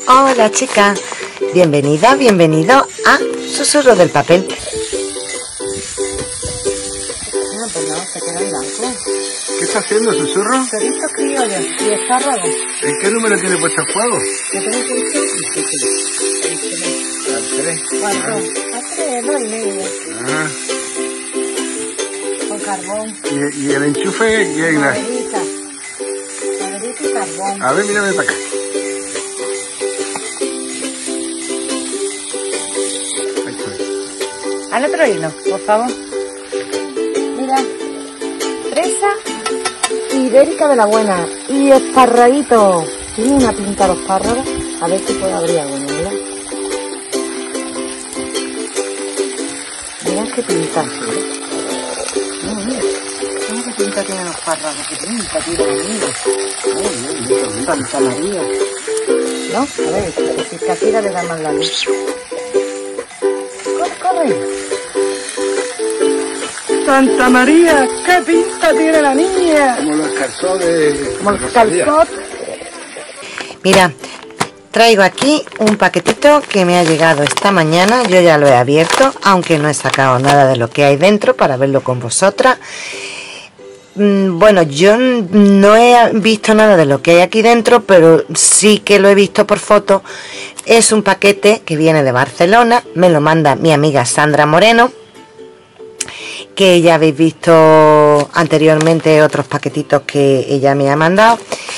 Hola chica, bienvenida, bienvenido a Susurro del Papel. No, pues no, se queda en blanco. ¿Qué está haciendo, Susurro? Chorizo criollo y espárragos. ¿En qué número tiene puesto el fuego? ¿Qué tengo puesto? Al 3. ¿Cuánto? A 3, 2 y medio. Ah. Con carbón. ¿Y el enchufe quién es? Maderita y carbón. A ver, mírame para acá. Al otro hilo, por favor. Mira, fresa ibérica de la buena y esparraguito. Tiene una pinta los espárragos. A ver si puede abrir alguno, mira. Mira qué pinta. Mira qué pinta tienen los espárragos. Qué pinta tiene, Santa María. ¿No? A ver, si Catira le da más la luz. ¡Corre! ¡Santa María! ¡Qué pinta tiene la niña! Como los calzones. Como los calzones. Mira, traigo aquí un paquetito que me ha llegado esta mañana. Yo ya lo he abierto, aunque no he sacado nada de lo que hay dentro para verlo con vosotras. Bueno, yo no he visto nada de lo que hay aquí dentro, pero sí que lo he visto por foto. Es un paquete que viene de Barcelona, me lo manda mi amiga Sandra Moreno, que ya habéis visto anteriormente otros paquetitos que ella me ha mandado,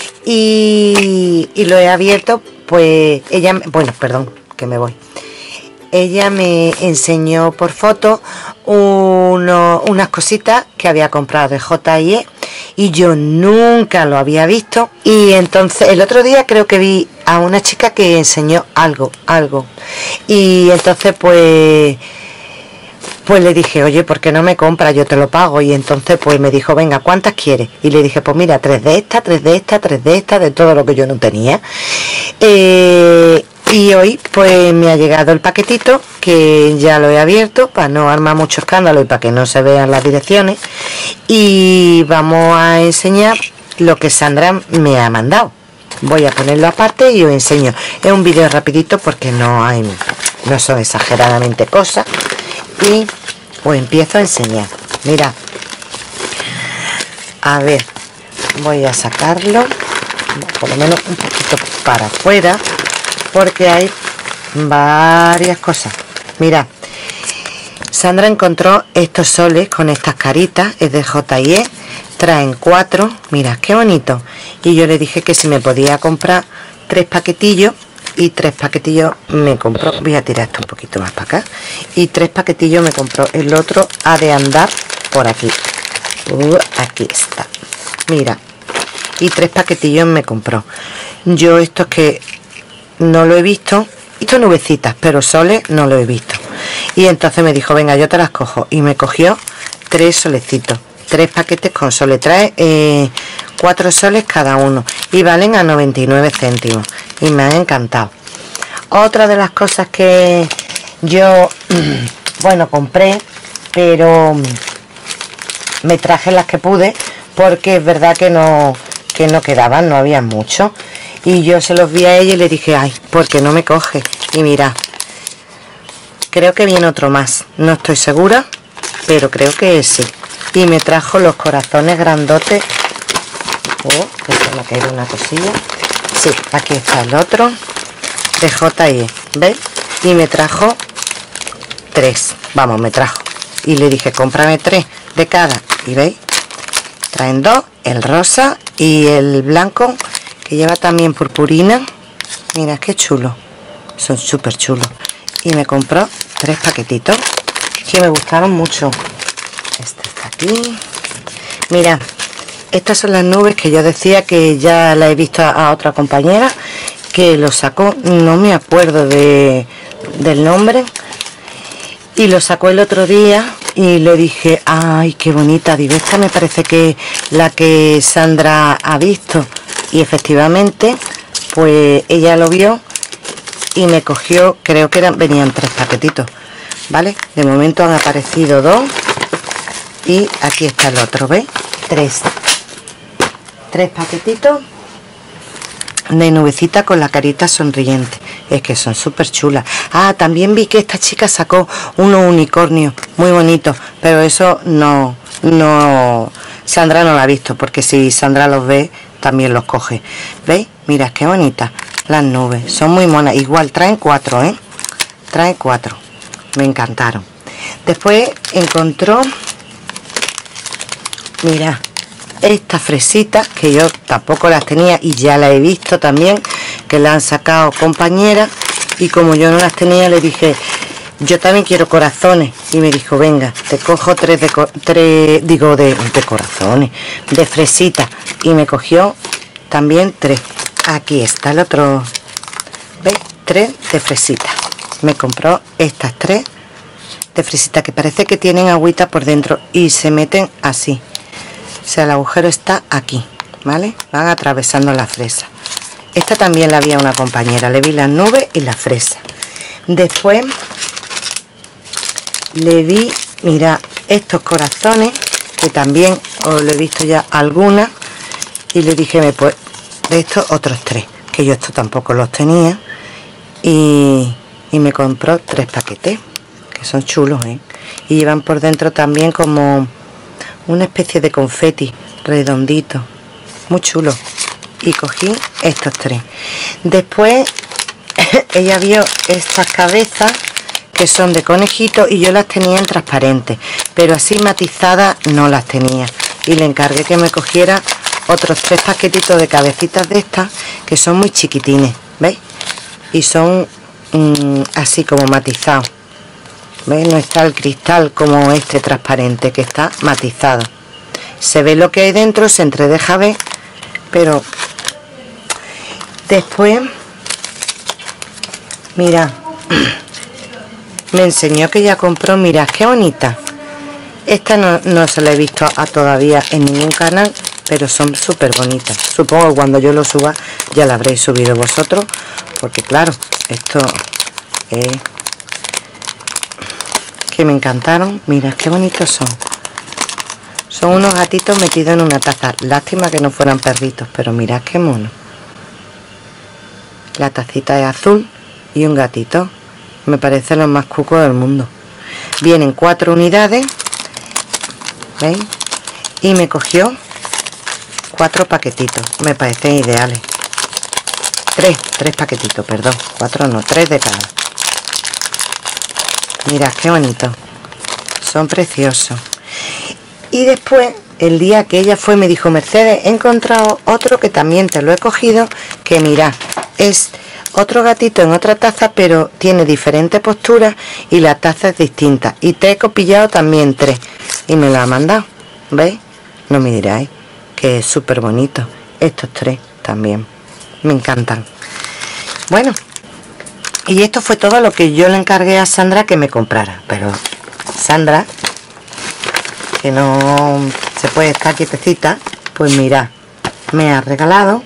y lo he abierto, pues ella, bueno, perdón, que me voy. Ella me enseñó por foto unas cositas que había comprado de J&E y yo nunca lo había visto. Y entonces el otro día creo que vi a una chica que enseñó algo. Y entonces pues le dije, oye, ¿por qué no me compras? Yo te lo pago. Y entonces pues me dijo, venga, ¿cuántas quieres? Y le dije, pues mira, 3 de estas, 3 de estas, 3 de estas, de todo lo que yo no tenía. Y hoy pues me ha llegado el paquetito, que ya lo he abierto para no armar mucho escándalo y para que no se vean las direcciones. Y vamos a enseñar lo que Sandra me ha mandado. Voy a ponerlo aparte y os enseño. Es un vídeo rapidito porque no son exageradamente cosas. Y pues empiezo a enseñar. Mira, a ver, voy a sacarlo por lo menos un poquito para afuera, porque hay varias cosas. Mira, Sandra encontró estos soles con estas caritas, es de J&E, traen 4, mira qué bonito. Y yo le dije que si me podía comprar 3 paquetillos, y 3 paquetillos me compró. Voy a tirar esto un poquito más para acá. Y 3 paquetillos me compró. El otro ha de andar por aquí. Aquí está. Mira. Y 3 paquetillos me compró. Yo estos que no lo he visto. Estos nubecitas, pero soles no lo he visto. Y entonces me dijo, venga, yo te las cojo. Y me cogió 3 solecitos. 3 paquetes con soles. Trae 4 soles cada uno. Y valen a 99 céntimos. Y me han encantado. Otra de las cosas que yo, bueno, compré, pero me traje las que pude, porque es verdad que no quedaban, no había mucho. Y yo se los vi a ella y le dije, ay, ¿por qué no me coge? Y mira, creo que viene otro más. No estoy segura, pero creo que sí. Y me trajo los corazones grandotes. Oh, que se me ha caído una cosilla. Sí, aquí está el otro de J&E, ¿veis? Y me trajo 3, vamos, me trajo. Y le dije, cómprame 3 de cada. Y veis, traen 2, el rosa y el blanco, que lleva también purpurina. Mira, qué chulo, son súper chulos. Y me compró 3 paquetitos que me gustaron mucho. Este está aquí. Mira, estas son las nubes que yo decía que ya la he visto a otra compañera que lo sacó, no me acuerdo del nombre, y lo sacó el otro día y le dije, ay, qué bonita, digo, esta me parece que la que Sandra ha visto. Y efectivamente, pues ella lo vio y me cogió, creo que venían 3 paquetitos, ¿vale? De momento han aparecido 2 y aquí está el otro, ¿ves? 3 paquetitos de nubecita con la carita sonriente. Es que son súper chulas. Ah, también vi que esta chica sacó unos unicornios muy bonitos, pero eso no Sandra no la ha visto, porque si Sandra los ve también los coge. ¿Veis? Mirad qué bonitas las nubes, son muy monas. Igual traen 4, traen 4. Me encantaron. Después encontró, mirad, estas fresitas que yo tampoco las tenía y ya las he visto también, que las han sacado compañeras, y como yo no las tenía le dije, yo también quiero corazones, y me dijo, venga, te cojo 3 de corazones, de fresitas, y me cogió también 3. Aquí está el otro, ¿veis? 3 de fresitas. Me compró estas 3 de fresitas que parece que tienen agüita por dentro y se meten así. O sea, el agujero está aquí, ¿vale? Van atravesando la fresa. Esta también la vi a una compañera, le vi las nubes y la fresa. Después le vi, mira, estos corazones, que también os lo he visto ya algunas, y le dije, pues, de estos otros 3, que yo estos tampoco los tenía, y me compró 3 paquetes, que son chulos, y llevan por dentro también como una especie de confeti redondito, muy chulo, y cogí estos 3. Después ella vio estas cabezas que son de conejito y yo las tenía en transparente, pero así matizadas no las tenía, y le encargué que me cogiera otros 3 paquetitos de cabecitas de estas, que son muy chiquitines, ¿veis? Y son así como matizados, ¿veis? No está el cristal como este transparente, que está matizado. Se ve lo que hay dentro, se entredeja ver, pero después, mira, me enseñó que ya compró, mirad qué bonita. Esta no se la he visto todavía en ningún canal, pero son súper bonitas. Supongo que cuando yo lo suba ya la habréis subido vosotros, porque claro, esto que me encantaron. Mirad qué bonitos son. Son unos gatitos metidos en una taza. Lástima que no fueran perritos, pero mirad qué mono. La tacita es azul y un gatito. Me parece lo más cuco del mundo. Vienen 4 unidades, ¿veis? Y me cogió 4 paquetitos. Me parecen ideales. 3 paquetitos, perdón. 4 no, 3 de cada. Mirad qué bonito. Son preciosos. Y después, el día que ella fue, me dijo, Mercedes, he encontrado otro que también te lo he cogido, que mirad, es otro gatito en otra taza, pero tiene diferentes posturas y la taza es distinta. Y te he copillado también 3 y me lo ha mandado. ¿Veis? No me diráis que es súper bonito. Estos 3 también me encantan. Bueno, y esto fue todo lo que yo le encargué a Sandra que me comprara. Pero Sandra, que no se puede estar quietecita, pues mirad, me ha regalado.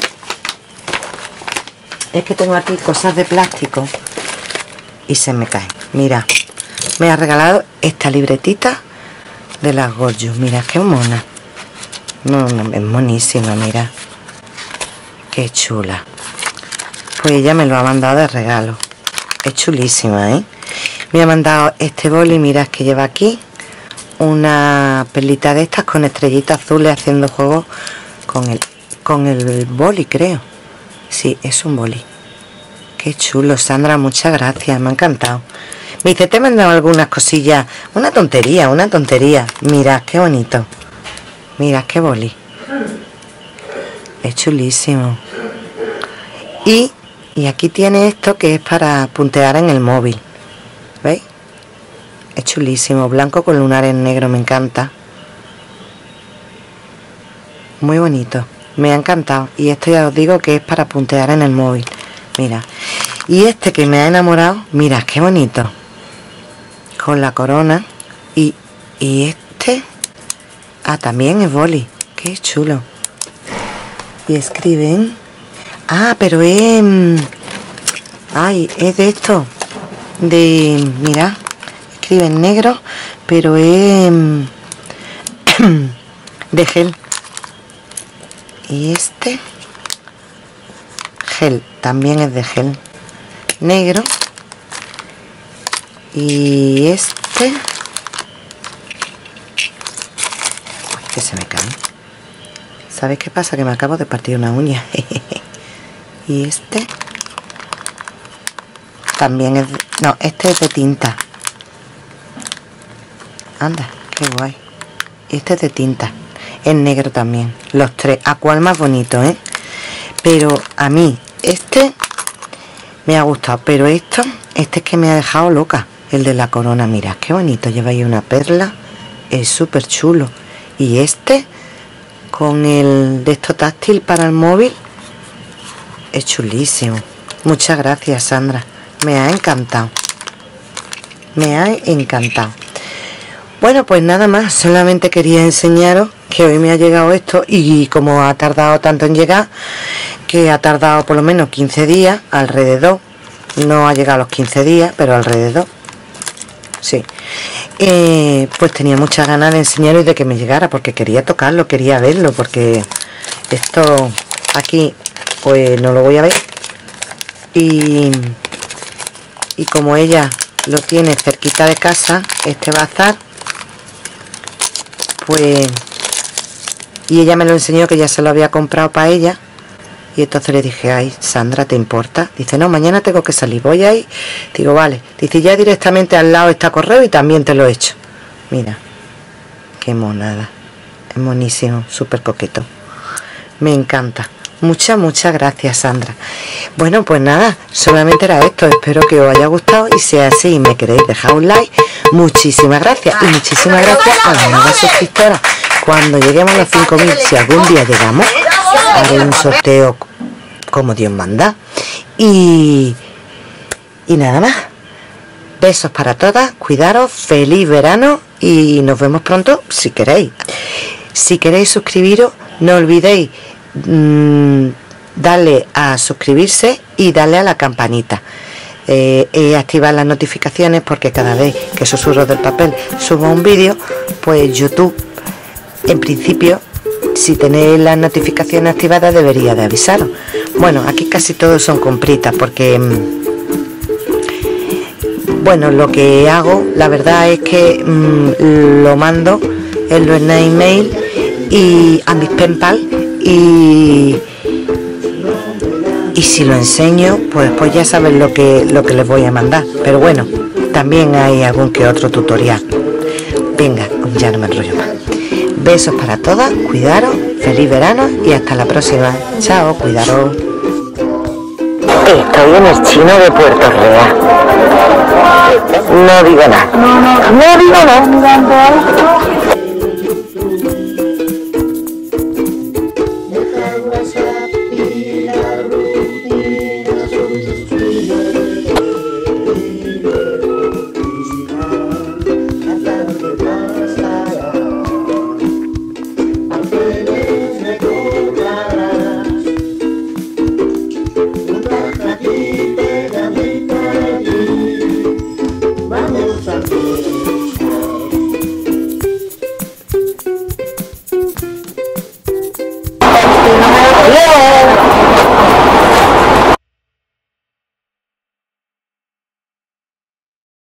Es que tengo aquí cosas de plástico y se me caen. Mira, me ha regalado esta libretita de las Gorgeous. Mira qué mona. No, es monísima, mira. Qué chula. Pues ella me lo ha mandado de regalo. Es chulísima, Me ha mandado este boli, mirad que lleva aquí una perlita de estas con estrellitas azules haciendo juego con el boli, creo. Sí, es un boli. Qué chulo, Sandra, muchas gracias, me ha encantado. Me dice, te he mandado algunas cosillas. Una tontería. Mirad qué bonito. Mirad qué boli. Es chulísimo. Y aquí tiene esto que es para puntear en el móvil. ¿Veis? Es chulísimo, blanco con lunares negros, me encanta. Muy bonito. Me ha encantado. Y esto ya os digo que es para puntear en el móvil. Mira. Y este que me ha enamorado, mira, qué bonito. Con la corona. Y este. Ah, también es boli. Qué chulo. Y escriben. Ah, pero es. Ay, es de esto. Mira. Escriben negro. Pero es. De gel. Y este gel, también es de gel negro. Y este, uy, que se me cae. ¿Sabes qué pasa? Que me acabo de partir una uña. Y este también es no, este es de tinta. Anda, qué guay. Este es de tinta, es negro también. Los tres, ¿a cuál más bonito, Pero a mí este me ha gustado, pero este es que me ha dejado loca. El de la corona, mira qué bonito, lleva ahí una perla, es súper chulo. Y este con el de esto táctil para el móvil es chulísimo. Muchas gracias, Sandra, me ha encantado, me ha encantado. Bueno, pues nada más, solamente quería enseñaros que hoy me ha llegado esto, y como ha tardado tanto en llegar, que ha tardado por lo menos 15 días alrededor. No ha llegado a los 15 días, pero alrededor sí. Pues tenía muchas ganas de enseñaros y de que me llegara, porque quería tocarlo, quería verlo, porque esto aquí pues no lo voy a ver, y como ella lo tiene cerquita de casa, este bazar, pues, y ella me lo enseñó, que ya se lo había comprado para ella. Y entonces le dije, ay, Sandra, ¿te importa? Dice, no, mañana tengo que salir, voy ahí. Digo, vale. Dice, ya directamente al lado está correo y también te lo he hecho. Mira, qué monada. Es monísimo, súper coqueto. Me encanta. Muchas gracias, Sandra. Bueno, pues nada, solamente era esto. Espero que os haya gustado, y si es así y me queréis dejar un like, muchísimas gracias. Y muchísimas gracias a las nuevas suscriptoras. Cuando lleguemos a los 5000, si algún día llegamos, haré un sorteo como Dios manda. Y nada más. Besos para todas, cuidaros, feliz verano, y nos vemos pronto si queréis. Si queréis suscribiros, no olvidéis darle a suscribirse y darle a la campanita. Activar las notificaciones, porque cada vez que Susurros del Papel suba un vídeo, pues YouTube, en principio, si tenéis las notificaciones activadas, debería de avisaros. Bueno, aquí casi todos son compritas, porque bueno, lo que hago, la verdad es que lo mando en los email y a mis penpal, y si lo enseño, pues ya saben lo que les voy a mandar. Pero bueno, también hay algún que otro tutorial. Venga, ya no me enrollo más. Besos para todas, cuidaros, feliz verano y hasta la próxima. Chao, cuidaros. Estoy en el chino de Puerto Real. No digo nada. No digo nada.